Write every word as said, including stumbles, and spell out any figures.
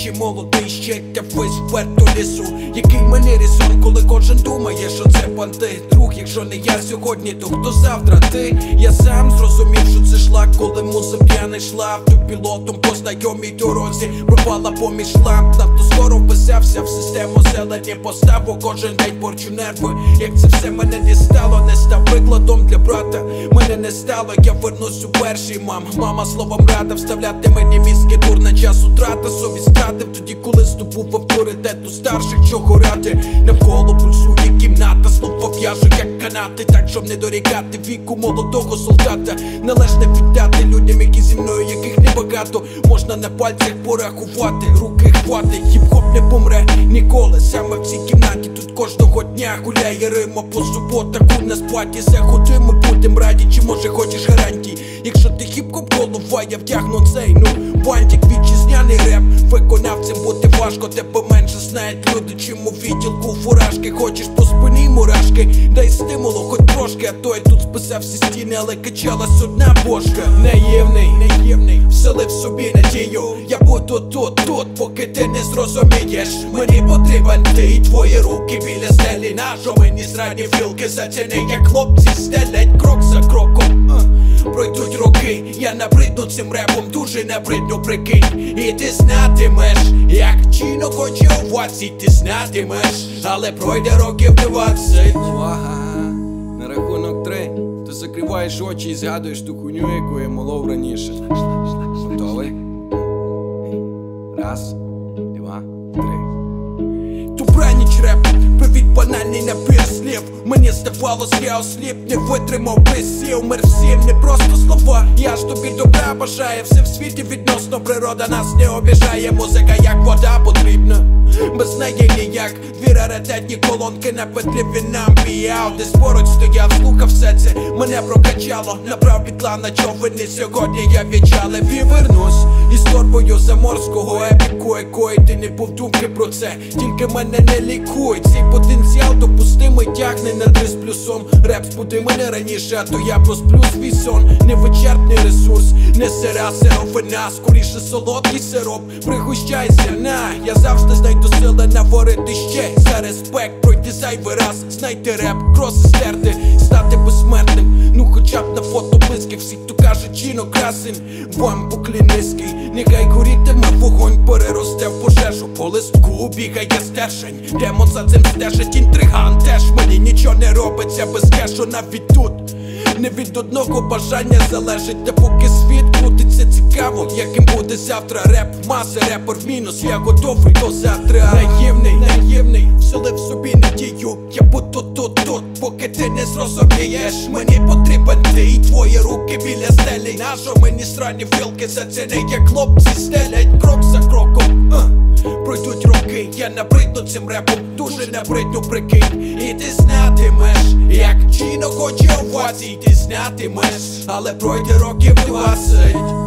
чи молодий ще та весь вперто лісу. Який мені різон, коли кожен думає, що це бандит. Друг, якщо не я сьогодні, то хто завтра ти? Я сам зрозумів, що це шлак, коли музика не йшла автопілотом по знайомій дорозі. Пропала поміж ламп, надто скоро вписався в систему зелені поставу. Кожен день порчу нерви, як це все мене дістало. Не став прикладом для брата, мене не стало. Я вернусь у перший, мам. Мама словом рада вставляти мені мізки, дурна час утрата. Совість втратив тоді, коли здобув авторитет у старших, чого ради. Навколо пульсує кімната, слова в'яжу як канати, так щоб не дорікати віку молодого солдата. Належне віддати людям, які зі мною, яких небагато. Можна на пальцях порахувати, руки хватить. Хіп-хоп не помре ніколи, саме в цій кімнаті. Тут кожного дня гуляє Рима по суботах. У нас паті заходимо, будем раді, чи може хочеш гарантій? Якщо ти хіп-хоп голова, я втягну цей, ну, бантик, вітчизняний реп. Виконавцем бути важко, тебе менше знають люди, чим у відділку фуражки. Хочеш по спині мурашки, дай стимулу хоч трошки. А той тут списав всі стіни, але качалась одна бошка. Наївний, наївний, вселив собі надію. Я буду тут, тут, поки ти не зрозумієш. Мені потрібен ти і твої руки біля стелі. Нащо мені зрані філки затяни, як хлопці стелять крок за кроком. Пройдуть роки, я набридну цим репом, дуже набридну, прикинь. І ти знатимеш, як чино хоче овацій, ти знатимеш. Але пройде років двадцять. Увага, на рахунок три. Ти закриваєш очі і згадуєш ту хуйню, яку я молов раніше. Готовий? Раз, два, три. Тубраніч реп, привіт, банальний набір слів. Мені здавалось, я осліп, не витримав присів. Мир всім, не просто слова. Я ж тобі добра бажаю, все в світі відносно, природа нас не обіжає. Музика як вода потрібна, без неї ніяк. Дві раритетні колонки на петлі він піяв. Десь поруч стояв, слухав все це, мене прокачало. Набрав бітла на човені, сьогодні я відчалив і вернусь із торбою заморського епіку, якої ти не був думки про це. Тільки мене не лікуй, цей потенціал допустимий, тягне на три з плюсом. Реп збуди мене раніше, а то я просплю свій сон. Невичерпний ресурс, не сира сировина, скоріше солодкий сироп. Пригощайся, на, я завжди знайду сили наварити ще. За респект пройти зайвий раз, знайти реп, кроси стерти, стати безсмертним. Ну хоча б на фото близьких, всі хто каже чино красень. Вам буклі низький, нехай горітиме вогонь, переросте в пожежу. По листку бігає стержень, демон за цим стежить, інтриган теж. Мені нічого не робиться без кешу навіть тут. Не від одного бажання залежить, та поки світ крутиться цікаво, яким буде завтра реп. Маси, репер в мінус, я готовий до завтра. Наївний, наївний, вселив собі надію. Я буду тут, тут, поки ти не зрозумієш. Мені потрібен ти і твої руки біля стелі. Нащо мені срані філки заціни, як хлопці стелять крок за кроком. uh. Пройдуть роки, я набридну цим репом, дуже набридну, прикинь. І ти знатимеш, як чино хоче овацій, ти знатимеш. Але пройде років двадцять.